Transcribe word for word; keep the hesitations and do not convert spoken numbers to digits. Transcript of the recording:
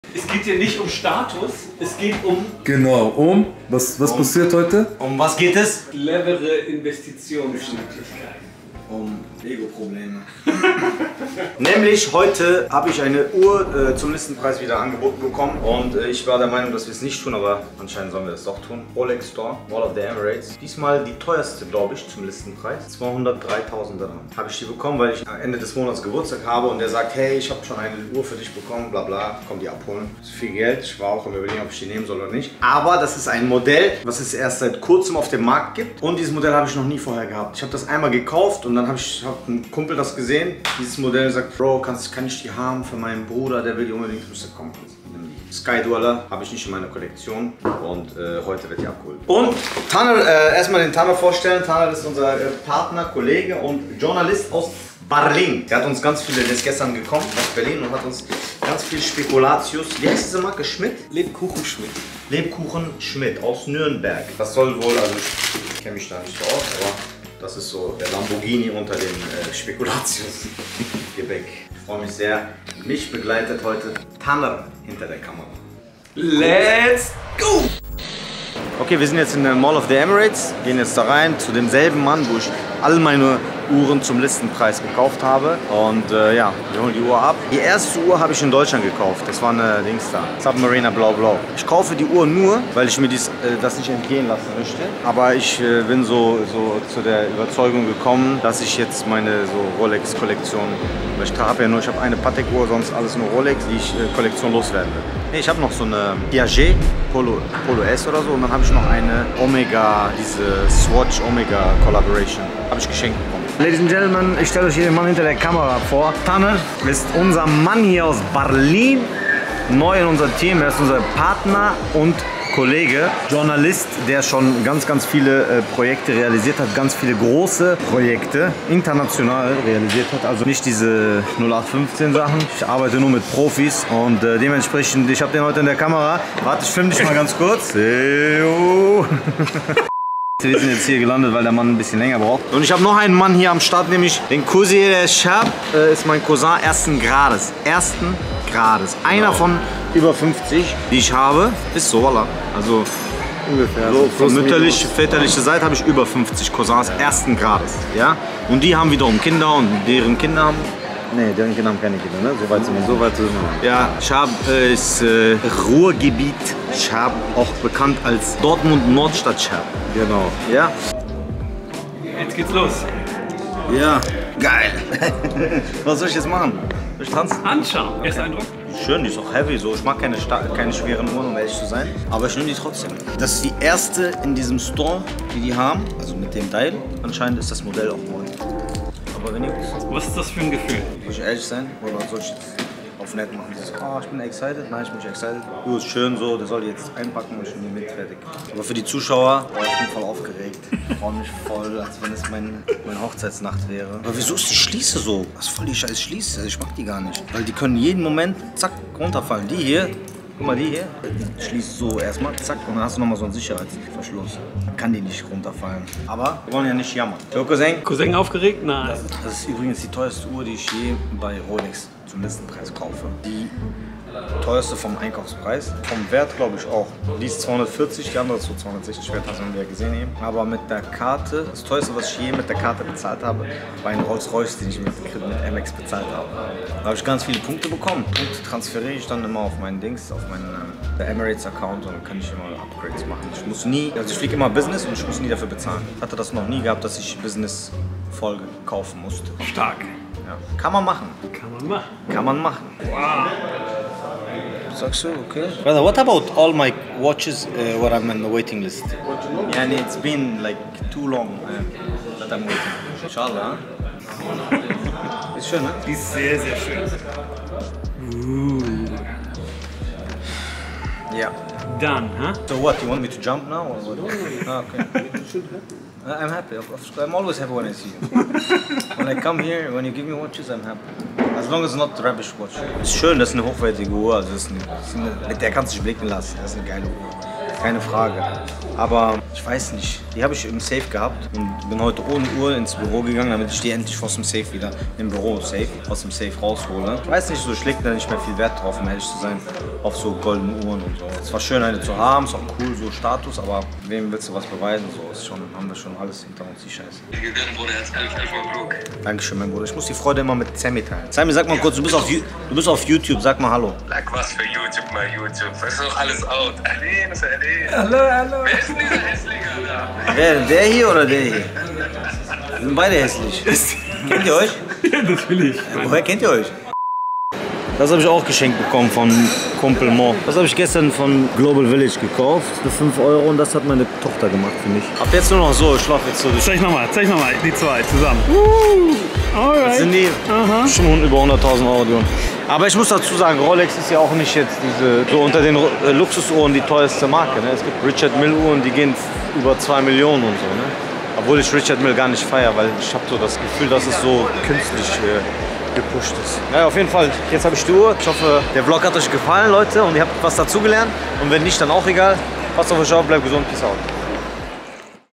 Es geht hier nicht um Status, es geht um... Genau, um? Was, was um, passiert heute? Um was geht es? Clevere Investitionsmöglichkeiten. Um Ego-Probleme. Nämlich heute habe ich eine Uhr äh, zum Listenpreis wieder angeboten bekommen und äh, ich war der Meinung, dass wir es nicht tun, aber anscheinend sollen wir das doch tun. Rolex Store, Mall of the Emirates. Diesmal die teuerste, glaube ich, zum Listenpreis. zweihundertdreitausend Dirham. Habe ich die bekommen, weil ich Ende des Monats Geburtstag habe und der sagt, hey, ich habe schon eine Uhr für dich bekommen, bla bla, komm die abholen. Das ist viel Geld, ich war auch im Überlegen, ob ich die nehmen soll oder nicht. Aber das ist ein Modell, was es erst seit kurzem auf dem Markt gibt und dieses Modell habe ich noch nie vorher gehabt. Ich habe das einmal gekauft und dann habe ich hab einen Kumpel das gesehen. Dieses Modell sagt, Bro, kannst, kann ich die haben für meinen Bruder, der will die unbedingt. Ich sag, komm, Sky Dweller habe ich nicht in meiner Kollektion und äh, heute wird die abgeholt. Und Taner, äh, erstmal den Taner vorstellen. Taner ist unser äh, Partner, Kollege und Journalist aus Berlin. Der hat uns ganz viele, der ist gestern gekommen aus Berlin und hat uns ganz viel Spekulatius. Wie heißt diese Marke? Schmidt? Lebkuchen Schmidt. Lebkuchen Schmidt aus Nürnberg. Das soll wohl, also ich kenne mich da nicht so aus, aber das ist so der Lamborghini unter dem äh, Spekulatius-Gebäck. Ich freue mich sehr. Mich begleitet heute Taner hinter der Kamera. Let's go! Okay, wir sind jetzt in der Mall of the Emirates, gehen jetzt da rein zu demselben Mann, wo ich all meine Uhren zum Listenpreis gekauft habe. Und äh, ja, wir holen die Uhr ab. Die erste Uhr habe ich in Deutschland gekauft. Das war eine Dings da, Submariner Blau Blau. Ich kaufe die Uhr nur, weil ich mir dies, äh, das nicht entgehen lassen möchte. Aber ich äh, bin so, so zu der Überzeugung gekommen, dass ich jetzt meine so Rolex-Kollektion, ich habe ja nur, ich habe eine Patek-Uhr, sonst alles nur Rolex, die ich äh, Kollektion loswerden will. Nee, ich habe noch so eine Piaget Polo, Polo S oder so und dann habe ich noch eine Omega, diese Swatch Omega Collaboration, habe ich geschenkt bekommen. Ladies and Gentlemen, ich stelle euch hier den Mann hinter der Kamera vor. Taner ist unser Mann hier aus Berlin, neu in unser Team. Er ist unser Partner und Kollege, Journalist, der schon ganz, ganz viele äh, Projekte realisiert hat, ganz viele große Projekte international realisiert hat. Also nicht diese null acht fünfzehn Sachen. Ich arbeite nur mit Profis und äh, dementsprechend, ich habe den heute in der Kamera. Warte, ich filme dich mal ganz kurz. Heyo. Wir sind jetzt hier gelandet, weil der Mann ein bisschen länger braucht. Und ich habe noch einen Mann hier am Start, nämlich den Cousin, der Schab, äh, ist mein Cousin ersten Grades. Ersten Grades. Einer wow. von über fünfzig, die ich habe, ist so, voilà. Also ungefähr. So, von mütterlich, väterlicher Seite habe ich über fünfzig Cousins ersten Grades. Ja? Und die haben wiederum Kinder und deren Kinder haben. Nee, deren Kinder haben keine Kinder, ne? So weit sind wir. So weit sind wir. Ja, Schab äh, ist äh, Ruhrgebiet. Schab, auch bekannt als Dortmund-Nordstadt Schab. Genau. Ja? Jetzt geht's los. Ja, geil. Was soll ich jetzt machen? Soll ich tanzen? Anschauen. Okay. Erster Eindruck? Schön, die ist auch heavy. So. Ich mag keine, keine schweren Uhren, um ehrlich zu sein. Aber ich nehme die trotzdem. Das ist die erste in diesem Store, die die haben. Also mit dem Teil. Anscheinend ist das Modell auch neu. Aber wenn ihr... Was ist das für ein Gefühl? Soll ich ehrlich sein? Oder soll ich jetzt auf nett machen? Dieses, oh, ich bin excited. Nein, ich bin nicht excited. Du, ist schön so. Der soll die jetzt einpacken und ich nehme die mit. Fertig. Aber für die Zuschauer, oh, ich bin voll aufgeregt. Ich freue mich voll, als wenn es mein, meine Hochzeitsnacht wäre. Aber wieso ist die Schließe so? Was voll die scheiß Schließe? Ich mag die gar nicht. Weil die können jeden Moment, zack, runterfallen. Die hier, guck mal, die hier, die schließt so erstmal, zack, und dann hast du nochmal so einen Sicherheitsverschluss. Dann kann die nicht runterfallen. Aber wir wollen ja nicht jammern. Jo, Cousin? Cousin aufgeregt? Nein. Das, das ist übrigens die teuerste Uhr, die ich je bei Rolex zum Listenpreis kaufe. Die teuerste vom Einkaufspreis. Vom Wert glaube ich auch. Die ist zweihundertvierzig, die andere ist so zweihundertsechzig Wert, das haben wir ja gesehen eben. Aber mit der Karte, das teuerste, was ich je mit der Karte bezahlt habe, war ein Rolls Royce, den ich mit, mit M X bezahlt habe. Da habe ich ganz viele Punkte bekommen. Punkte transferiere ich dann immer auf meinen Dings, auf meinen äh, Emirates-Account und dann kann ich immer Upgrades machen. Ich muss nie, also ich fliege immer Business und ich muss nie dafür bezahlen. Ich hatte das noch nie gehabt, dass ich Business-Folge kaufen musste. Stark. Ja. Kann man machen. Kann man machen. Kann man machen. Wow. Sagst du, okay. Brother, what about all my watches uh, where I'm on the waiting list? Yeah, and it's been like too long uh, that I'm waiting. Inshallah. Ist schön, ne? Die ist sehr, sehr schön. Uh. Yeah. Done, huh? So what, you want me to jump now or what? Ah, okay. I'm happy. I'm always happy when I see you. When I come here, when you give me watches, I'm happy. As long as it's not rubbish watch. Ist schön, das ist eine hochwertige Uhr. Also das ist eine, das ist eine, mit der kannst du dich blicken lassen. Das ist eine geile Uhr. keine Frage. Aber ich weiß nicht, die habe ich im Safe gehabt und bin heute ohne Uhr ins Büro gegangen, damit ich die endlich aus dem Safe wieder, im Büro Safe, aus dem Safe raushole. Ich weiß nicht, so ich lege da nicht mehr viel Wert drauf, um ehrlich zu sein, auf so goldene Uhren und so. Es war schön, eine zu haben, ist auch cool, so Status, aber wem willst du was beweisen? So ist schon, haben wir schon alles hinter uns, die Scheiße. Dankeschön, mein Bruder. Ich muss die Freude immer mit Sammy teilen. Sammy, sag mal kurz, du bist auf, du bist auf YouTube, sag mal Hallo. Sag was für YouTube, mal YouTube. Das ist doch alles out. Aline, ist Aline. Hallo, hallo. Wer ist denn dieser Hässlinger da? Wer, der hier oder der hier? Wir sind beide hässlich. Kennt ihr euch? Ja, natürlich. Woher kennt ihr euch? Das habe ich auch geschenkt bekommen von Kumpel Mo. Das habe ich gestern von Global Village gekauft für fünf Euro und das hat meine Tochter gemacht für mich. Ab jetzt nur noch so, ich schlafe jetzt so durch. Zeig nochmal, zeig nochmal, die zwei zusammen. Uh, alright. Das sind die Aha. schon über hunderttausend Euro. Die Uhren. Aber ich muss dazu sagen, Rolex ist ja auch nicht jetzt diese, so unter den äh, Luxusuhren die teuerste Marke. Ne? Es gibt Richard Mille Uhren, die gehen über zwei Millionen und so. Ne? Obwohl ich Richard Mille gar nicht feiere, weil ich habe so das Gefühl, dass es so künstlich äh, gepusht ist. Naja, auf jeden Fall, jetzt habe ich die Uhr. Ich hoffe, der Vlog hat euch gefallen, Leute, und ihr habt was dazugelernt. Und wenn nicht, dann auch egal. Passt auf euch auf, bleibt gesund, peace out.